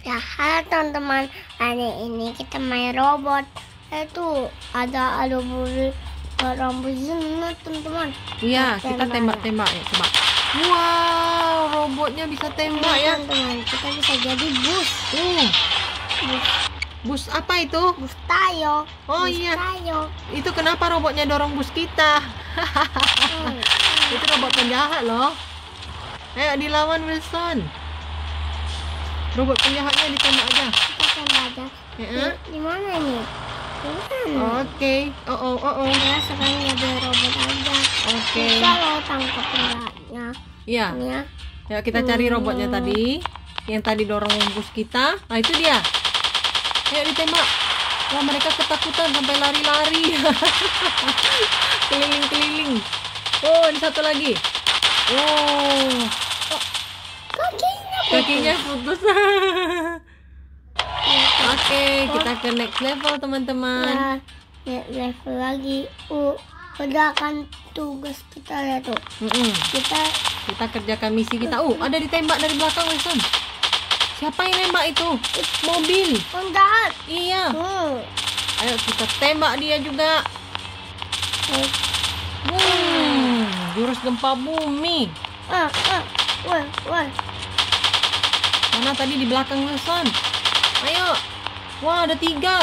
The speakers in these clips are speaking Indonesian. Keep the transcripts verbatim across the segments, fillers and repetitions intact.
Ya, halo teman-teman. Hari ini kita main robot. Itu ada ada bulu rambut zona teman-teman. Iya, kita tembak-tembak ya, coba. Wow, robotnya bisa tembak ya, teman-teman. Kita bisa jadi bus. Uh, Bus, bus apa itu? bus tayo. Oh bus iya, tayo. itu kenapa robotnya dorong bus kita? Hmm. Itu robot penjahat loh. Ayo dilawan Wilson. Robot penjahatnya ditembak aja. Kita tembak aja. Ya. Di mana nih? Di mana? Oke. Oh oh oh oh. Ya, sekarang jadi robot aja. Oke. Bisa loh tangkap penjahatnya. Iya. Ya. Ya kita cari robotnya tadi. Yang tadi dorong bus kita. Nah itu dia. Ayo ditembak. Wah mereka ketakutan sampai lari-lari. Keliling-keliling. Oh ini satu lagi. Oh Kakinya kakinya putus. Oke kita ke next level teman-teman. Ya, ya, level lagi. Uh, udah akan tugas kita ya tuh. Mm-mm. Kita Kita kerjakan misi kita. Uh ada ditembak dari belakang Wilson. Siapa yang nembak itu? Mobil. penjahat. Iya. Hmm. Ayo kita tembak dia juga. Eh, Hmm, jurus gempa bumi. Ah, ah, wah, wah. Mana tadi di belakang Wilson? Ayo. Wah, ada tiga.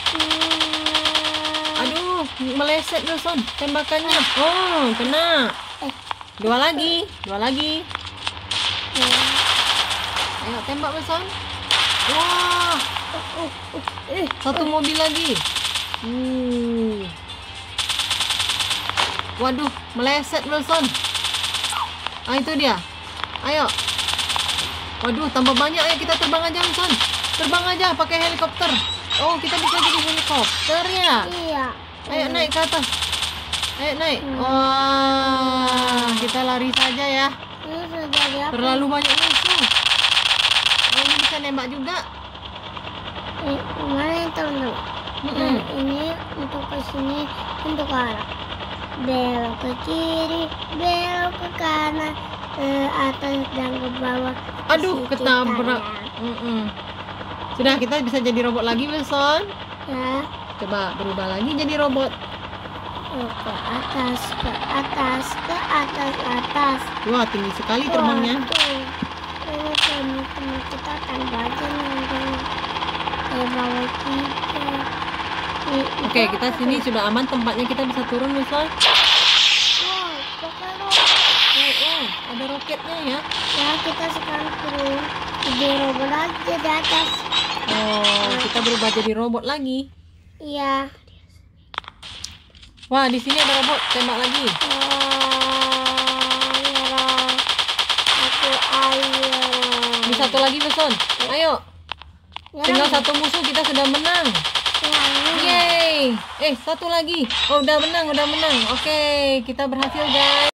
Hmm. Aduh, meleset Wilson tembakannya. Oh, kena. Eh. Dua lagi, dua lagi. Hmm. Ayo tembak Wilson. Wah, Uh, uh, uh, eh, satu mobil lagi. Uh. Waduh, meleset Wilson. Ah, itu dia. Ayo. Waduh, tambah banyak. Ayo kita terbang aja Wilson. Terbang aja pakai helikopter. Oh, kita bisa jadi helikopter ya. Iya. Ayo naik ke atas. Ayo naik. Wah, kita lari saja ya. Ini sudah jadi apa? Terlalu banyak musuh. Oh, ini bisa nembak juga. Eh, gimana ya teman-teman? Mm-mm. Nah, ini untuk ke sini, untuk ke arah. Belok ke kiri, belok ke kanan, ke atas dan ke bawah. Aduh, Ke ketabrak. sekitarnya. Mm-mm. Sudah, kita bisa jadi robot lagi Wilson. Ya, Coba berubah lagi jadi robot. oh, ke atas, ke atas, ke atas, atas. Wah, tinggi sekali terbangnya. Wah, tuh. Ini teman-teman kita akan baca nanti. Ke bawah kita. Ih, Oke, itu kita apa sini tuh? sudah aman, tempatnya kita bisa turun Wilson. Wow, pakai robot. Oh, oh, ada roketnya ya. Ya, kita sekarang turun jadi robot aja di atas. Oh, kita berubah jadi robot lagi. Iya. Wah, di sini ada robot, tembak lagi. Wah, merah. Aku ayo. Ini satu lagi Wilson. Ayo, tinggal satu musuh kita sudah menang. Yeay. Eh, satu lagi. Oh, udah menang, udah menang. Oke, kita berhasil guys.